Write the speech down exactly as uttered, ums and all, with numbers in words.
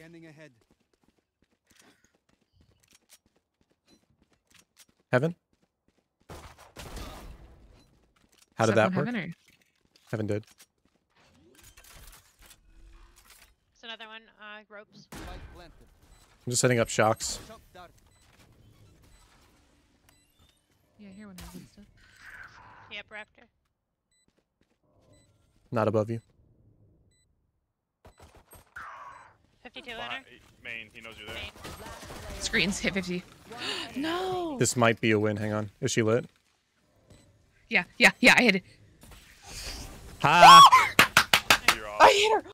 Scanning ahead. Heaven? How did that work? Heaven, or... Heaven did. It's another one. Uh, ropes. I'm just setting up shocks. Yeah, here one has stuff. Yep, Raptor. Not above you. fifty-two Behind, enter. main, he knows you're there. Main. Screens hit fifty. No. This might be a win. Hang on. Is she lit? Yeah, yeah, yeah. I hit it. Ha! You're off. I hit her.